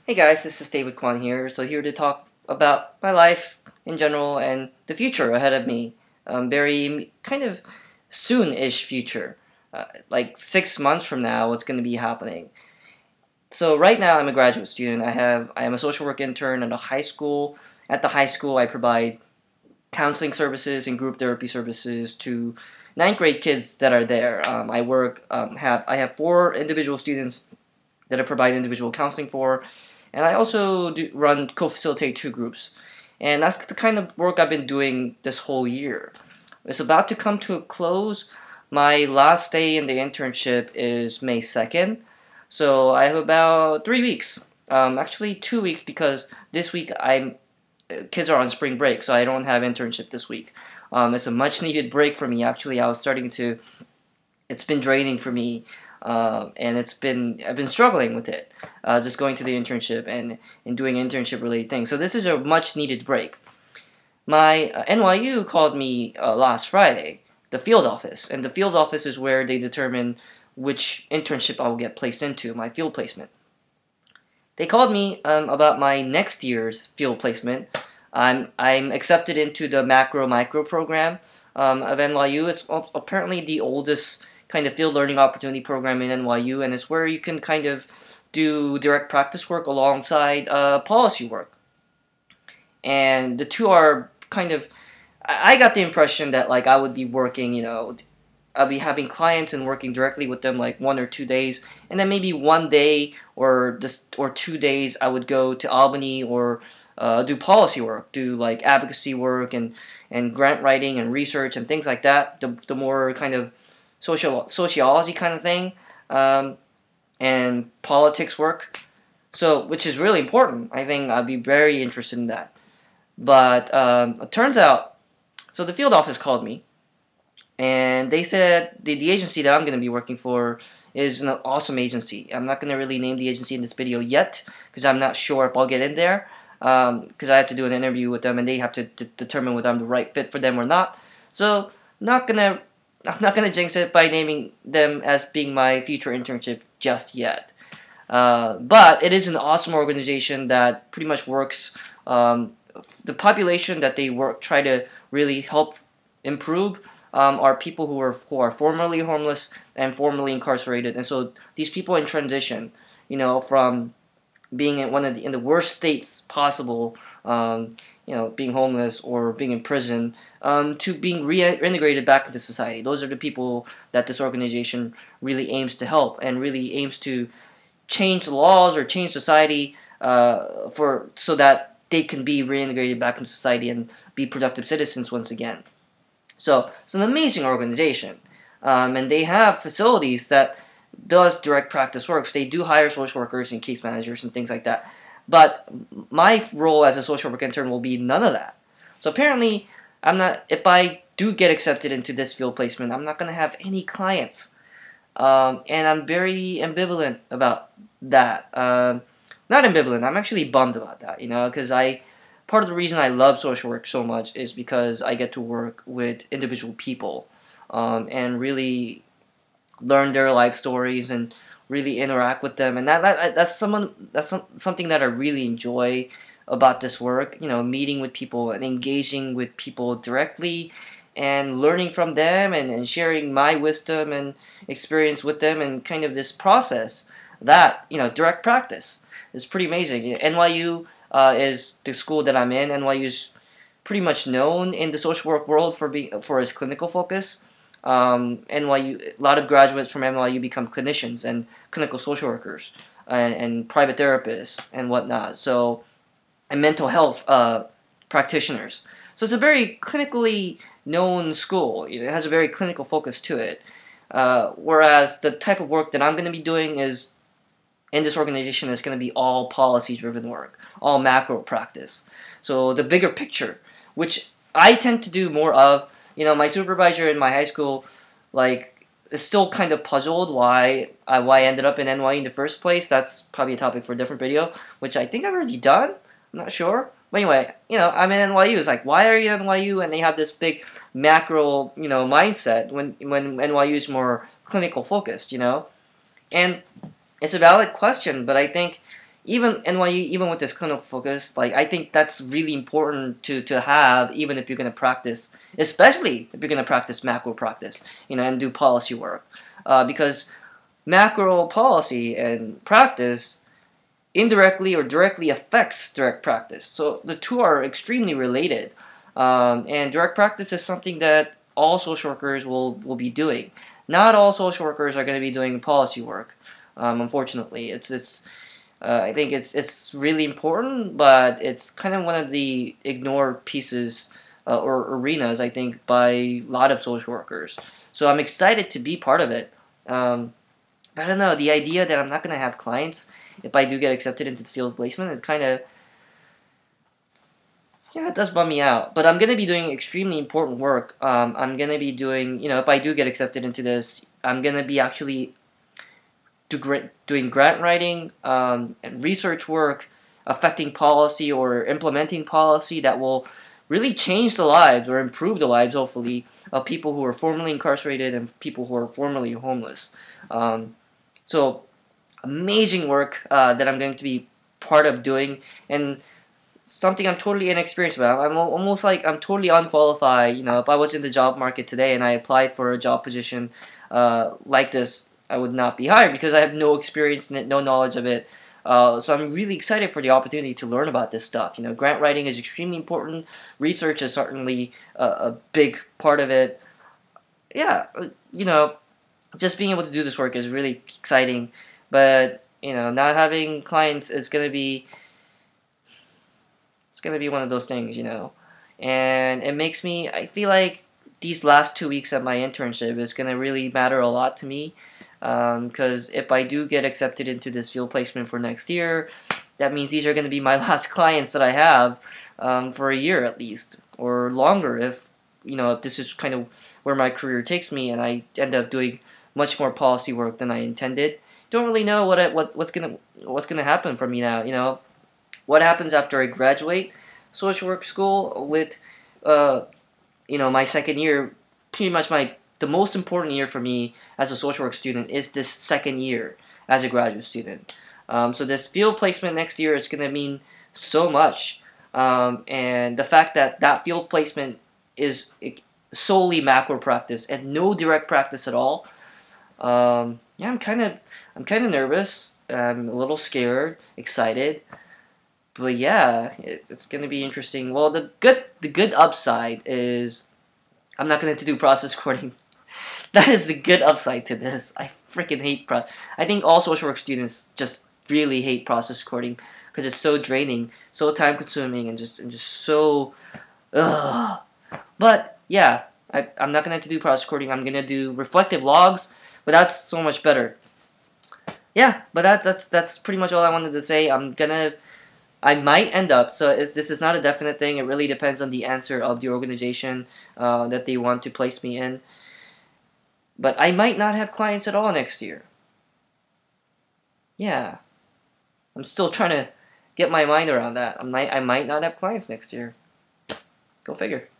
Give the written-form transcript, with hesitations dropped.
Hey guys, this is David Kwan here. So here to talk about my life in general and the future ahead of me. Very kind of soon-ish future, like 6 months from now, what's going to be happening. So right now I'm a graduate student. I am a social work intern at a high school. At the high school, I provide counseling services and group therapy services to ninth grade kids that are there. I have four individual students that I provide individual counseling for, and I also co-facilitate two groups. And that's the kind of work I've been doing this whole year. It's about to come to a close. My last day in the internship is May 2nd, so I have about 3 weeks. Actually 2 weeks because this week kids are on spring break, so I don't have internship this week. It's a much needed break for me. Actually, it's been draining for me, and I've been struggling with it, just going to the internship and doing internship related things. So this is a much needed break. My NYU called me last Friday, the field office, and the field office is where they determine which internship I will get placed into, my field placement. They called me about my next year's field placement. I'm accepted into the macro micro program of NYU. It's apparently the oldest kind of field learning opportunity program in NYU, and it's where you can kind of do direct practice work alongside policy work. And the two are kind of, I got the impression that like I would be working, I'll be having clients and working directly with them like 1 or 2 days, and then maybe 1 day or 2 days I would go to Albany or do policy work, do like advocacy work and grant writing and research and things like that. The more kind of sociology kind of thing, and politics work. So which is really important. I think I'd be very interested in that. But it turns out, so the field office called me, and they said the agency that I'm going to be working for is an awesome agency. I'm not going to really name the agency in this video yet because I'm not sure if I'll get in there, because I have to do an interview with them and they have to determine whether I'm the right fit for them or not. So I'm not gonna jinx it by naming them as being my future internship just yet. But it is an awesome organization that pretty much works. The population that they try to really help improve are people who are formerly homeless and formerly incarcerated, and so these people in transition, from being in the worst states possible, being homeless or being in prison, to being reintegrated back into society. Those are the people that this organization really aims to help and really aims to change the laws or change society so that they can be reintegrated back into society and be productive citizens once again. So it's an amazing organization, and they have facilities that does direct practice work. So they do hire social workers and case managers and things like that. But my role as a social work intern will be none of that. So apparently, if I do get accepted into this field placement, I'm not going to have any clients. And I'm very ambivalent about that. Not ambivalent, I'm actually bummed about that, because part of the reason I love social work so much is because I get to work with individual people, and really learn their life stories and really interact with them, and that's something that I really enjoy about this work. Meeting with people and engaging with people directly and learning from them and sharing my wisdom and experience with them, and kind of this process that direct practice is pretty amazing. NYU is the school that I'm in. NYU is pretty much known in the social work world for its clinical focus. NYU, a lot of graduates from NYU become clinicians and clinical social workers and private therapists and whatnot. So, and mental health practitioners. So it's a very clinically known school. It has a very clinical focus to it. Whereas the type of work that I'm going to be doing is in this organization is going to be all policy-driven work, all macro practice. So the bigger picture, which I tend to do more of. My supervisor in my high school, is still kind of puzzled why I ended up in NYU in the first place. That's probably a topic for a different video, which I think I've already done. I'm not sure. But anyway, I'm in NYU. It's like, why are you in NYU? And they have this big macro, mindset when NYU is more clinical focused, And it's a valid question, but I think even NYU, even with this clinical focus, like I think that's really important to have, even if you're gonna practice, especially if you're gonna practice macro practice, and do policy work, because macro policy and practice indirectly or directly affects direct practice. So the two are extremely related, and direct practice is something that all social workers will be doing. Not all social workers are going to be doing policy work. Unfortunately, it's I think it's really important, but it's kind of one of the ignored pieces or arenas, I think, by a lot of social workers. So I'm excited to be part of it. But I don't know, the idea that I'm not going to have clients if I do get accepted into the field placement is kind of, yeah, it does bum me out. But I'm going to be doing extremely important work. I'm going to be doing, if I do get accepted into this, I'm going to be actually doing grant writing and research work affecting policy or implementing policy that will really change the lives or improve the lives, hopefully, of people who are formerly incarcerated and people who are formerly homeless. So amazing work that I'm going to be part of doing, and something I'm totally inexperienced about. I'm almost like I'm totally unqualified. If I was in the job market today and I applied for a job position like this, I would not be hired because I have no experience in it, no knowledge of it. So I'm really excited for the opportunity to learn about this stuff. Grant writing is extremely important. Research is certainly a big part of it. Yeah, just being able to do this work is really exciting. But not having clients is gonna be one of those things, and it makes me. I feel like these last 2 weeks of my internship is gonna really matter a lot to me, because if I do get accepted into this field placement for next year, that means these are gonna be my last clients that I have for a year at least, or longer if this is kind of where my career takes me and I end up doing much more policy work than I intended. Don't really know what's gonna happen for me now. What happens after I graduate social work school with my second year. Pretty much the most important year for me as a social work student is this second year as a graduate student. So this field placement next year is gonna mean so much, and the fact that that field placement is solely macro practice and no direct practice at all. Yeah, I'm kind of nervous. I'm a little scared, excited, but yeah, it's gonna be interesting. Well, the good upside is I'm not gonna have to do process recording. That is the good upside to this. I freaking hate I think all social work students just really hate process recording because it's so draining, so time consuming, and just so. Ugh. But yeah, I'm not gonna have to do process recording. I'm gonna do reflective logs, but that's so much better. Yeah, but that's pretty much all I wanted to say. I might end up. So this is not a definite thing. It really depends on the answer of the organization that they want to place me in. But I might not have clients at all next year. Yeah, I'm still trying to get my mind around that. I might not have clients next year. Go figure.